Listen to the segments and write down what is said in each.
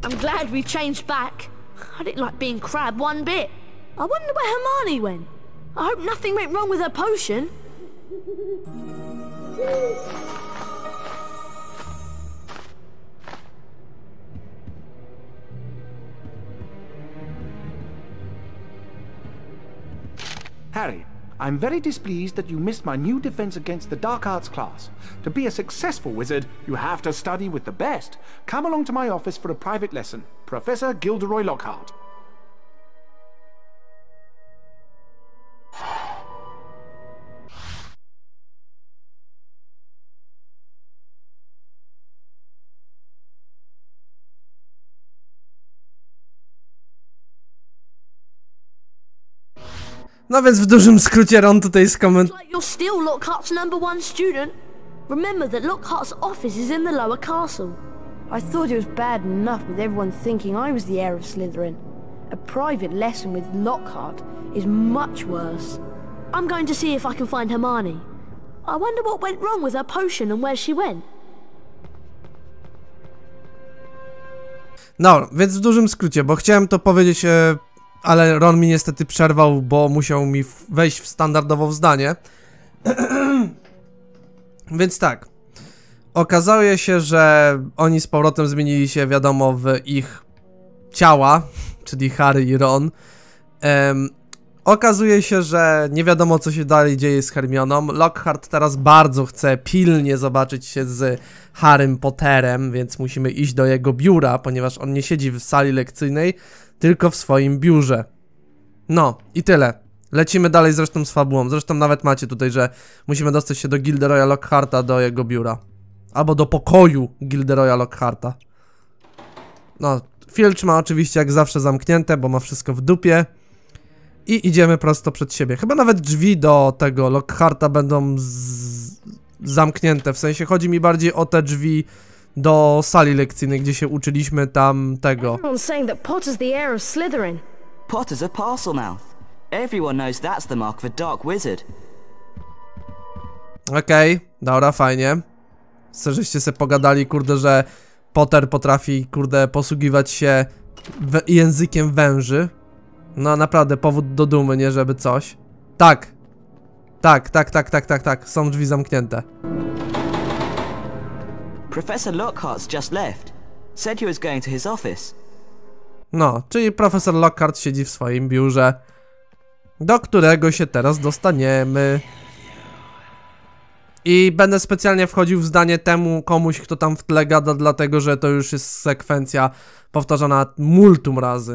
I'm glad we changed back. I didn't like being Crab one bit. I wonder where Hermione went. I hope nothing went wrong with her potion. Harry, I'm very displeased that you missed my new defense against the dark arts class. To be a successful wizard, you have to study with the best. Come along to my office for a private lesson. Professor Gilderoy Lockhart. No więc w dużym skrócie Ron tutaj skomentował. Like you're still Lockhart's #1 student. Remember that Lockhart's office is in the lower castle. I thought it was bad enough with everyone thinking I was the heir of Slytherin. A private lesson with Lockhart is much worse. I'm going to see if I can find Hermione. I wonder what went wrong with her potion and where she went. No, więc w dużym skrócie, bo chciałem to powiedzieć, ale Ron mi niestety przerwał, bo musiał mi wejść w standardowo w zdanie. Więc tak. Okazało się, że oni z powrotem zmienili się, wiadomo, w ich ciała, czyli Harry i Ron. Okazuje się, że nie wiadomo, co się dalej dzieje z Hermioną. Lockhart teraz bardzo chce pilnie zobaczyć się z Harrym Potterem, więc musimy iść do jego biura, ponieważ on nie siedzi w sali lekcyjnej, tylko w swoim biurze. No i tyle. Lecimy dalej zresztą z fabułą. Zresztą nawet macie tutaj, że musimy dostać się do Gilderoya Lockharta, do jego biura. Albo do pokoju Gilderoya Lockharta. No, Filch ma oczywiście jak zawsze zamknięte, bo ma wszystko w dupie. I idziemy prosto przed siebie. Chyba nawet drzwi do tego Lockharta będą zamknięte. W sensie chodzi mi bardziej o te drzwi do sali lekcyjnej, gdzie się uczyliśmy tam tego. Everyone's saying that Potter's the heir of Slytherin. Potter's a Parselmouth. Everyone knows that's the mark of a dark wizard. Okej, dobra, fajnie. Chcę, żeście sobie pogadali, kurde, że Potter potrafi, kurde, posługiwać się językiem węży. No naprawdę, powód do dumy, nie żeby coś. Tak. Tak. Są drzwi zamknięte. Professor Lockhart's just left. Said he was going to his office. No, czyli profesor Lockhart siedzi w swoim biurze, do którego się teraz dostaniemy. I będę specjalnie wchodził w zdanie temu komuś, kto tam w tle gada, dlatego że to już jest sekwencja powtarzana multum razy.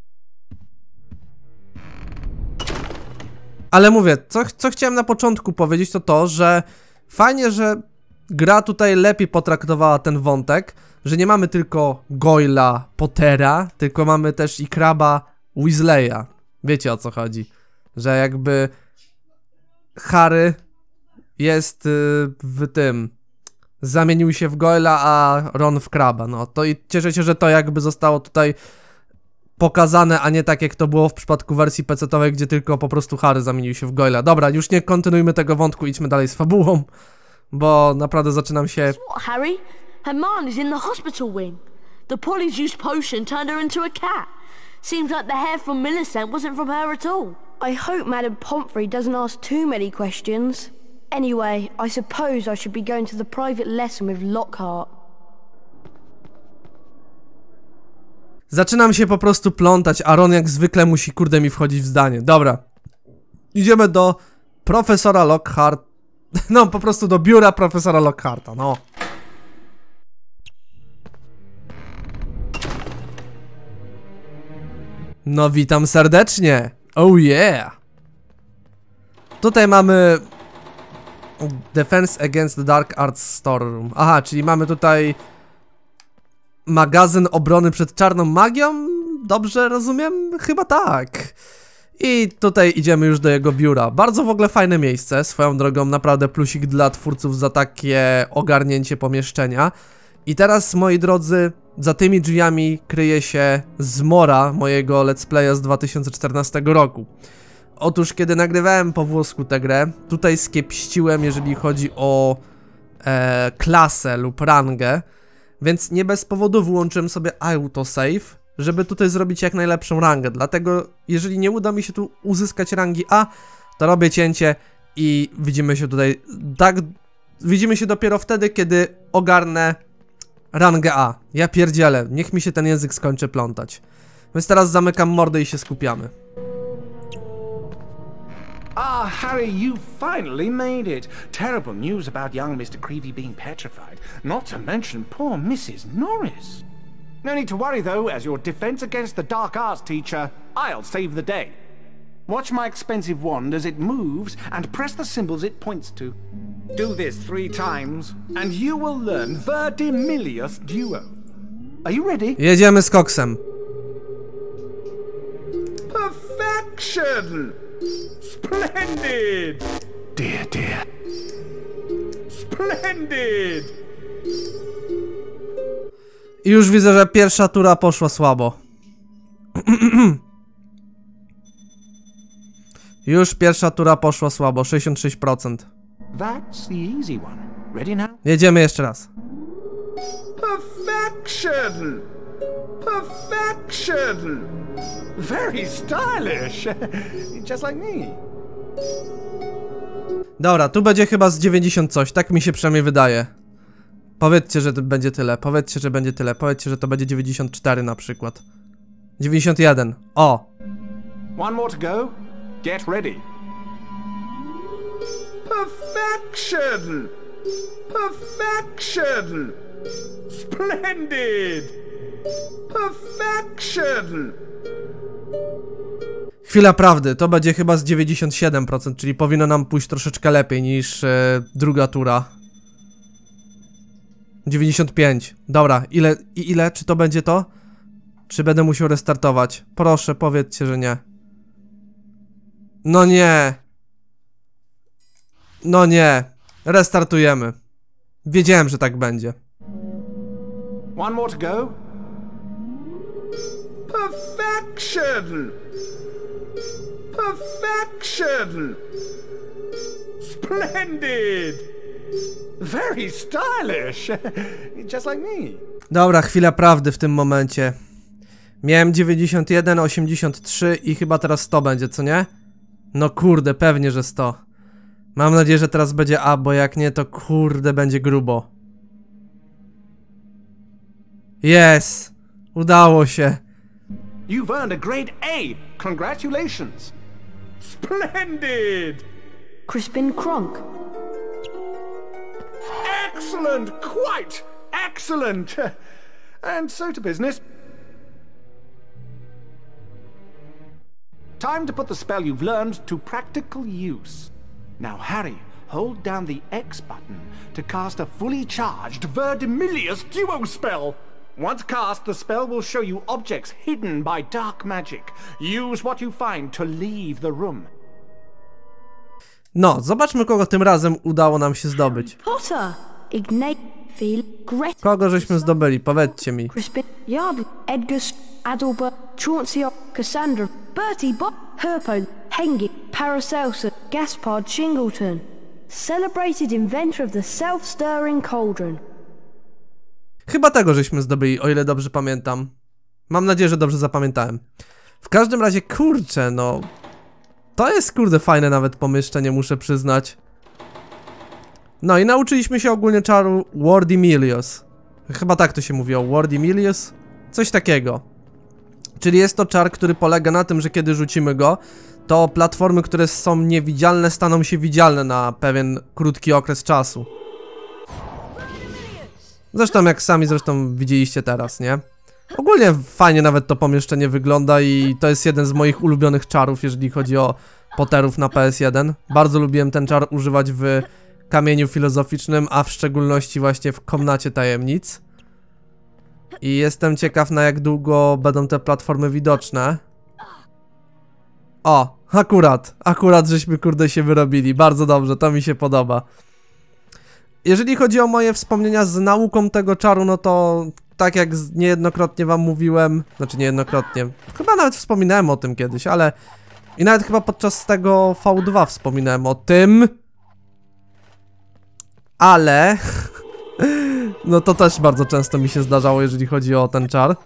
Ale mówię, co chciałem na początku powiedzieć, to to, że fajnie, że gra tutaj lepiej potraktowała ten wątek, że nie mamy tylko Goyla, Pottera, tylko mamy też i Crabba, Weasleya. Wiecie, o co chodzi. Że jakby Harry jest w tym, zamienił się w Goyla, a Ron w Crabba. No to i cieszę się, że to jakby zostało tutaj pokazane, a nie tak jak to było w przypadku wersji PC-towej, gdzie tylko po prostu Harry zamienił się w Goyla. Dobra, już nie kontynuujmy tego wątku, idźmy dalej z fabułą, bo naprawdę zaczynam się... What, Harry? Hermione's in the hospital wing. The polyjuice potion turned her into a cat. Seems like the hair from Millicent wasn't from her at all. I hope Madame Pomfrey doesn't ask too many questions. Anyway, I suppose I should be going to the private lesson with Lockhart. Zaczynam się po prostu plątać, a Ron jak zwykle musi, kurde, mi wchodzić w zdanie. Dobra. Idziemy do profesora Lockhart. No, po prostu do biura profesora Lockharta, no. No, witam serdecznie. Oh yeah. Tutaj mamy Defense Against the Dark Arts Storeroom. Aha, czyli mamy tutaj magazyn obrony przed czarną magią? Dobrze rozumiem? Chyba tak. I tutaj idziemy już do jego biura. Bardzo w ogóle fajne miejsce, swoją drogą naprawdę plusik dla twórców za takie ogarnięcie pomieszczenia. I teraz, moi drodzy, za tymi drzwiami kryje się zmora mojego let's playa z 2014 roku. Otóż, kiedy nagrywałem po włosku tę grę, tutaj skiepściłem, jeżeli chodzi o klasę lub rangę. Więc nie bez powodu wyłączyłem sobie autosave, żeby tutaj zrobić jak najlepszą rangę. Dlatego, jeżeli nie uda mi się tu uzyskać rangi A, to robię cięcie i widzimy się tutaj, tak, widzimy się dopiero wtedy, kiedy ogarnę rangę A. Ja pierdzielę, niech mi się ten język skończy plątać. Więc teraz zamykam mordę i się skupiamy. Ah, Harry, you finally made it. Terrible news about young Mr. Creevy being petrified, not to mention poor Mrs. Norris. No need to worry, though, as your defense against the dark arts teacher, I'll save the day. Watch my expensive wand as it moves and press the symbols it points to. Do this 3 times and you will learn Verdimillious Duo. Are you ready? Jedziemy z koksem. Perfection! Splendid! Dear, dear. Splendid! I już widzę, że pierwsza tura poszła słabo. Już pierwsza tura poszła słabo, 66%. That's the easy one. Ready now? Jedziemy jeszcze raz. Perfection! Perfection! Very stylish! Just like me. Dobra, tu będzie chyba z 90 coś, tak mi się przynajmniej wydaje. Powiedzcie, że to będzie tyle, powiedzcie, że będzie tyle, powiedzcie, że to będzie 94 na przykład. 91, o! One more to go. Get ready. Perfection! Perfection! Splendid! Perfection! Chwila prawdy, to będzie chyba z 97%, czyli powinno nam pójść troszeczkę lepiej niż druga tura. 95. Dobra, ile? Czy to będzie to? Czy będę musiał restartować? Proszę, powiedzcie, że nie. No nie. No nie. Restartujemy. Wiedziałem, że tak będzie. One more to go. Perfection! Perfection! Splendid! Very stylish! Just like me. Dobra, chwila prawdy w tym momencie. Miałem 91, 83 i chyba teraz 100 będzie, co nie? No kurde, pewnie, że 100. Mam nadzieję, że teraz będzie A, bo jak nie, to kurde, będzie grubo. Yes! Udało się. You've earned a grade A. Congratulations. Splendid! Crispin Kronk. Excellent! Quite excellent! And so to business. Time to put the spell you've learned to practical use. Now, Harry, hold down the X button to cast a fully charged Verdimillious Duo spell. Once cast, the spell will show you objects hidden by dark magic. Use what you find to leave the room. No, zobaczmy, kogo tym razem udało nam się zdobyć. Potter. Ignite. Phil. Gret. Kogo żeśmy zdobyli? Powiedzcie mi. Crispin. Yardley. Edgar. Adalbert. Chauncey. Cassandra. Bertie. Bob. Herpo. Hengi. Paracelsus. Gaspard Shingleton. Celebrated inventor of the self-stirring cauldron. Chyba tego żeśmy zdobyli, o ile dobrze pamiętam. Mam nadzieję, że dobrze zapamiętałem. W każdym razie, kurczę, no... To jest, kurde, fajne nawet pomieszczenie, muszę przyznać. No i nauczyliśmy się ogólnie czaru Verdimillious. Chyba tak to się mówi, Verdimillious? Coś takiego. Czyli jest to czar, który polega na tym, że kiedy rzucimy go, to platformy, które są niewidzialne, staną się widzialne na pewien krótki okres czasu. Zresztą jak sami widzieliście teraz, nie? Ogólnie fajnie nawet to pomieszczenie wygląda i to jest jeden z moich ulubionych czarów, jeżeli chodzi o Potterów na PS1. Bardzo lubiłem ten czar używać w Kamieniu Filozoficznym, a w szczególności właśnie w Komnacie Tajemnic. I jestem ciekaw, na jak długo będą te platformy widoczne. O, akurat żeśmy, kurde, się wyrobili. Bardzo dobrze, to mi się podoba. Jeżeli chodzi o moje wspomnienia z nauką tego czaru, no to tak jak niejednokrotnie wam mówiłem, znaczy niejednokrotnie, chyba nawet wspominałem o tym kiedyś, ale i nawet chyba podczas tego V2 wspominałem o tym, ale No to też bardzo często mi się zdarzało, jeżeli chodzi o ten czar.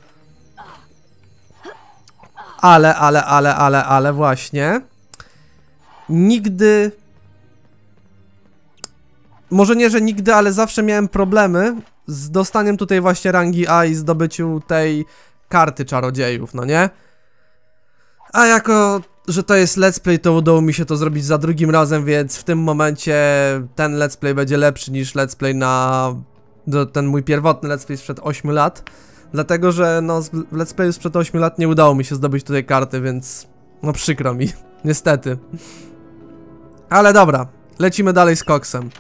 Ale właśnie. Nigdy... Może nie, że nigdy, ale zawsze miałem problemy z dostaniem tutaj właśnie rangi A i zdobyciu tej karty czarodziejów, no nie? A jako, że to jest let's play, to udało mi się to zrobić za drugim razem, więc w tym momencie ten let's play będzie lepszy niż let's play na... ten mój pierwotny let's play sprzed 8 lat. Dlatego, że no w let's playu sprzed 8 lat nie udało mi się zdobyć tutaj karty, więc no przykro mi, niestety. Ale dobra, lecimy dalej z koksem.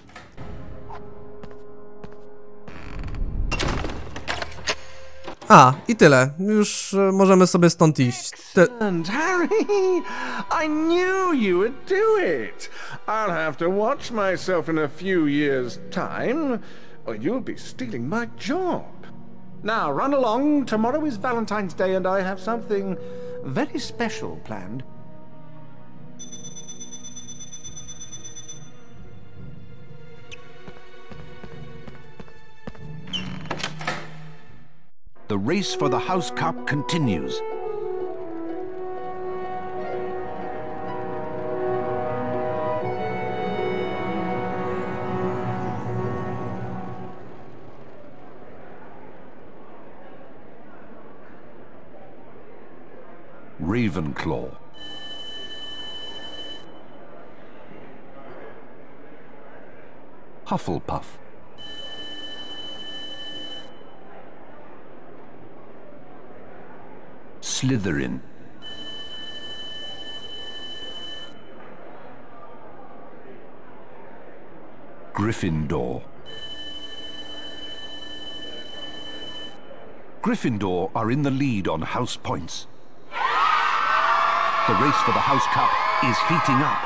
A, i tyle. Już możemy sobie stąd iść. Excellent, Harry! I knew you would do it! I'll have to watch myself in a few years' time, or you'll be stealing my job. Now, run along. Tomorrow is Valentine's Day and I have something very special planned. The race for the House Cup continues. Ravenclaw. Hufflepuff. Slytherin. Gryffindor. Gryffindor are in the lead on house points. The race for the House Cup is heating up.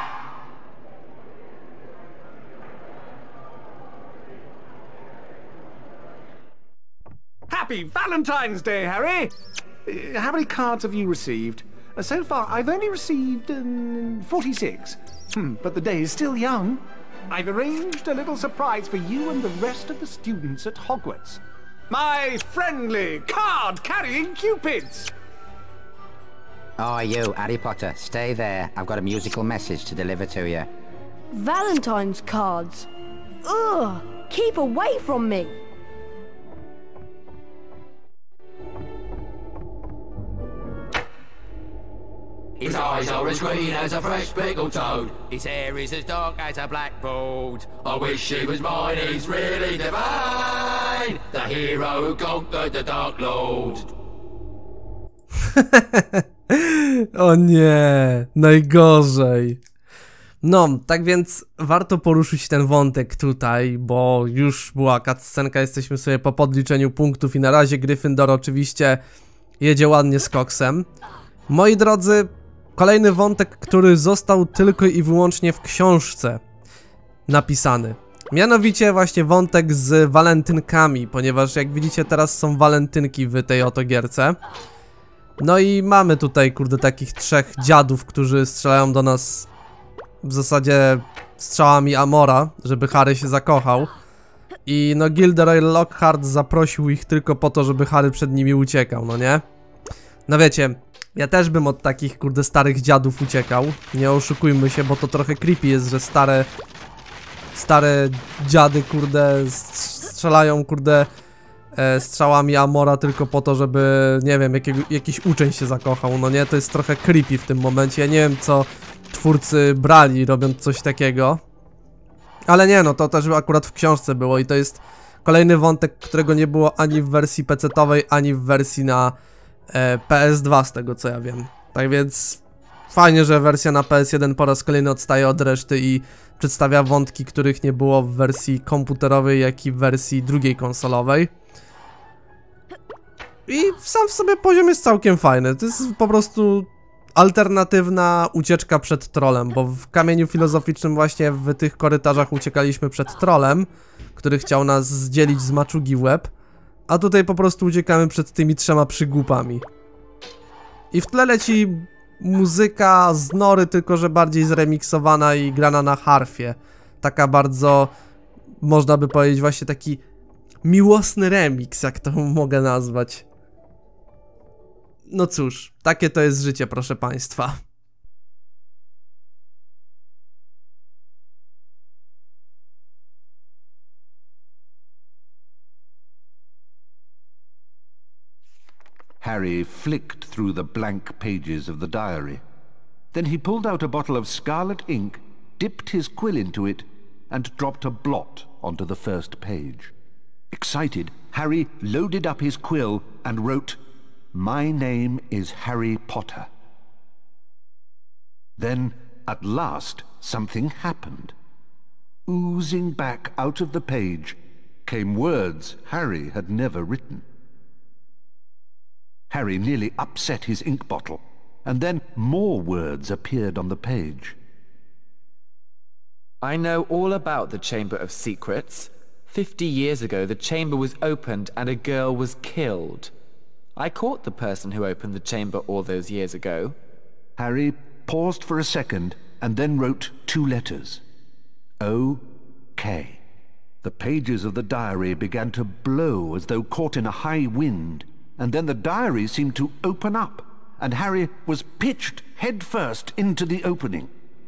Happy Valentine's Day, Harry! How many cards have you received? So far, I've only received 46. But the day is still young. I've arranged a little surprise for you and the rest of the students at Hogwarts. My friendly card-carrying Cupids! Oh, you, Harry Potter, stay there. I've got a musical message to deliver to you. Valentine's cards. Ugh! Keep away from me! His eyes are as green as a fresh pickled toad. His hair is as dark as a blackboard. I wish he was mine, he's really divine. The hero who conquered the Dark Lord. O nie, najgorzej. No, tak więc warto poruszyć ten wątek tutaj, bo już była cutscenka, jesteśmy sobie po podliczeniu punktów i na razie Gryffindor oczywiście jedzie ładnie z koksem. Moi drodzy, kolejny wątek, który został tylko i wyłącznie w książce napisany. Mianowicie właśnie wątek z walentynkami, ponieważ jak widzicie teraz są walentynki w tej oto gierce. No i mamy tutaj, kurde, takich trzech dziadów, którzy strzelają do nas w zasadzie strzałami Amora, żeby Harry się zakochał. I no Gilderoy Lockhart zaprosił ich tylko po to, żeby Harry przed nimi uciekał, no nie? No wiecie, ja też bym od takich, kurde, starych dziadów uciekał. Nie oszukujmy się, bo to trochę creepy jest, że stare dziady, kurde, strzelają, kurde, strzałami Amora tylko po to, żeby, nie wiem, jakiś uczeń się zakochał, no nie? To jest trochę creepy w tym momencie. Ja nie wiem, co twórcy brali, robiąc coś takiego. Ale nie, no to też akurat w książce było i to jest kolejny wątek, którego nie było ani w wersji PC-towej, ani w wersji na PS2, z tego co ja wiem. Tak więc fajnie, że wersja na PS1 po raz kolejny odstaje od reszty i przedstawia wątki, których nie było w wersji komputerowej, jak i w wersji drugiej konsolowej. I sam w sobie poziom jest całkiem fajny. To jest po prostu alternatywna ucieczka przed trolem, bo w Kamieniu Filozoficznym właśnie w tych korytarzach uciekaliśmy przed trolem, który chciał nas zdzielić z maczugi w łeb, a tutaj po prostu uciekamy przed tymi trzema przygłupami. I w tle leci muzyka z Nory, tylko że bardziej zremiksowana i grana na harfie. Taka bardzo, można by powiedzieć, właśnie taki miłosny remix, jak to mogę nazwać. No cóż, takie to jest życie, proszę państwa. Harry flicked through the blank pages of the diary. Then he pulled out a bottle of scarlet ink, dipped his quill into it, and dropped a blot onto the first page. Excited, Harry loaded up his quill and wrote, "My name is Harry Potter." Then, at last, something happened. Oozing back out of the page came words Harry had never written. Harry nearly upset his ink bottle, and then more words appeared on the page. I know all about the Chamber of Secrets. 50 years ago, the chamber was opened and a girl was killed. I caught the person who opened the chamber all those years ago. Harry paused for a second and then wrote 2 letters. O.K. The pages of the diary began to blow as though caught in a high wind, and then the diary seemed to open up, and Harry was pitched headfirst into the opening.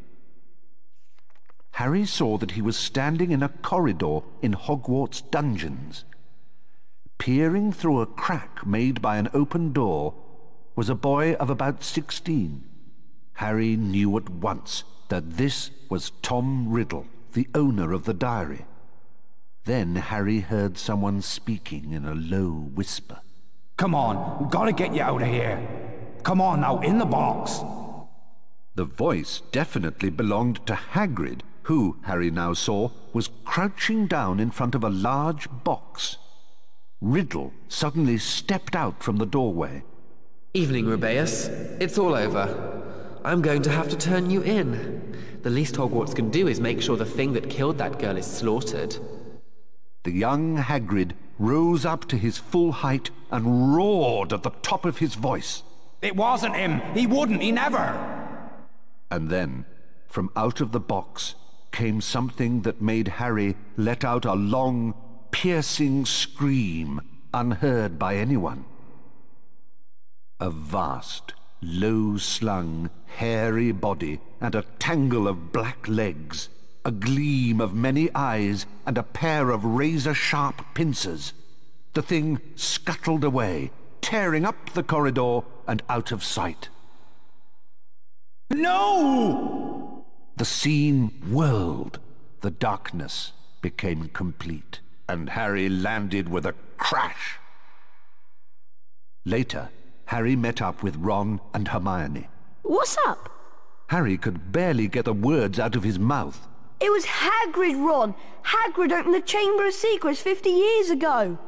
Harry saw that he was standing in a corridor in Hogwarts dungeons. Peering through a crack made by an open door was a boy of about 16. Harry knew at once that this was Tom Riddle, the owner of the diary. Then Harry heard someone speaking in a low whisper. Come on, we've got to get you out of here. Come on now, in the box. The voice definitely belonged to Hagrid, who, Harry now saw, was crouching down in front of a large box. Riddle suddenly stepped out from the doorway. Evening, Rubeus. It's all over. I'm going to have to turn you in. The least Hogwarts can do is make sure the thing that killed that girl is slaughtered. The young Hagrid rose up to his full height and roared at the top of his voice. It wasn't him. He wouldn't. He never. And then, from out of the box, came something that made Harry let out a long, piercing scream unheard by anyone. A vast, low-slung, hairy body and a tangle of black legs, a gleam of many eyes and a pair of razor-sharp pincers. The thing scuttled away, tearing up the corridor and out of sight. No! The scene whirled. The darkness became complete, and Harry landed with a crash. Later, Harry met up with Ron and Hermione. What's up? Harry could barely get the words out of his mouth. It was Hagrid, Ron. Hagrid opened the Chamber of Secrets 50 years ago.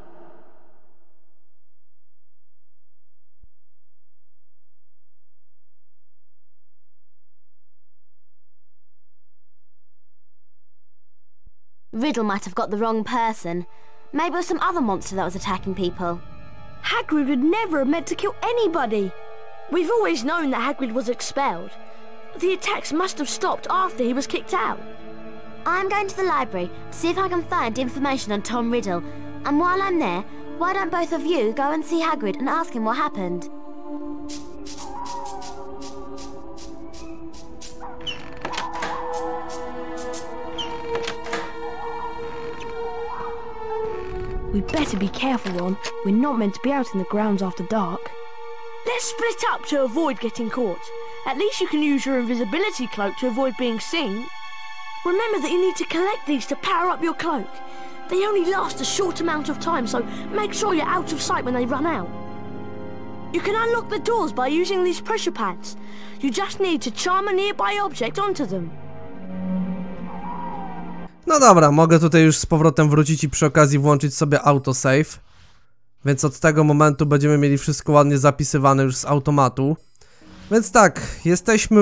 Riddle might have got the wrong person. Maybe it was some other monster that was attacking people. Hagrid would never have meant to kill anybody. We've always known that Hagrid was expelled. The attacks must have stopped after he was kicked out. I'm going to the library to see if I can find information on Tom Riddle. And while I'm there, why don't both of you go and see Hagrid and ask him what happened? We'd better be careful, Ron. We're not meant to be out in the grounds after dark. Let's split up to avoid getting caught. At least you can use your invisibility cloak to avoid being seen. Remember that you need to collect these to power up your cloak. They only last a short amount of time, so make sure you're out of sight when they run out. You can unlock the doors by using these pressure pads. You just need to charm a nearby object onto them. No dobra, mogę tutaj już z powrotem wrócić i przy okazji włączyć sobie autosave. Więc od tego momentu będziemy mieli wszystko ładnie zapisywane już z automatu. Więc tak, jesteśmy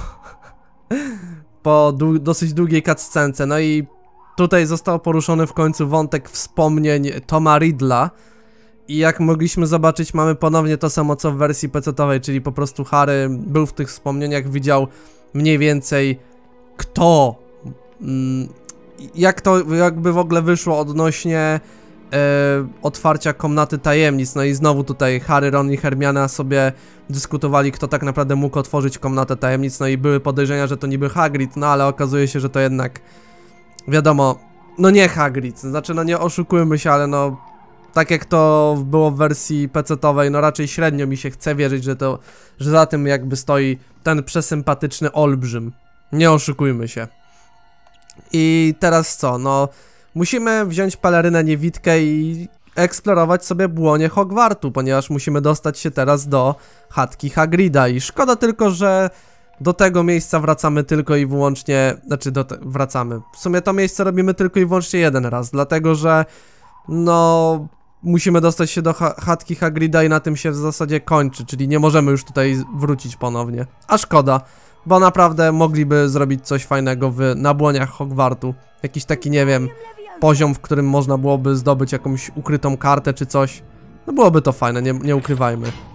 po dosyć długiej cutscence. No i tutaj został poruszony w końcu wątek wspomnień Toma Riddla. I jak mogliśmy zobaczyć, mamy ponownie to samo co w wersji PC-towej, czyli po prostu Harry był w tych wspomnieniach, widział mniej więcej kto... jak to jakby w ogóle wyszło odnośnie otwarcia komnaty tajemnic. No i znowu tutaj Harry, Ron i Hermiona sobie dyskutowali, kto tak naprawdę mógł otworzyć komnatę tajemnic. No i były podejrzenia, że to niby Hagrid, no ale okazuje się, że to jednak, wiadomo, no nie Hagrid. Znaczy, no nie oszukujmy się, ale no tak jak to było w wersji PC-towej, no raczej średnio mi się chce wierzyć, że za tym jakby stoi ten przesympatyczny olbrzym. Nie oszukujmy się. I teraz co? No musimy wziąć pelerynę niewidkę i eksplorować sobie błonie Hogwartu, ponieważ musimy dostać się teraz do chatki Hagrida i szkoda tylko, że do tego miejsca wracamy tylko i wyłącznie, znaczy wracamy. W sumie to miejsce robimy tylko i wyłącznie jeden raz, dlatego że no musimy dostać się do chatki Hagrida i na tym się w zasadzie kończy, czyli nie możemy już tutaj wrócić ponownie. A szkoda, bo naprawdę mogliby zrobić coś fajnego na błoniach Hogwartu. Jakiś taki, nie wiem, poziom, w którym można byłoby zdobyć jakąś ukrytą kartę czy coś. No byłoby to fajne, nie ukrywajmy.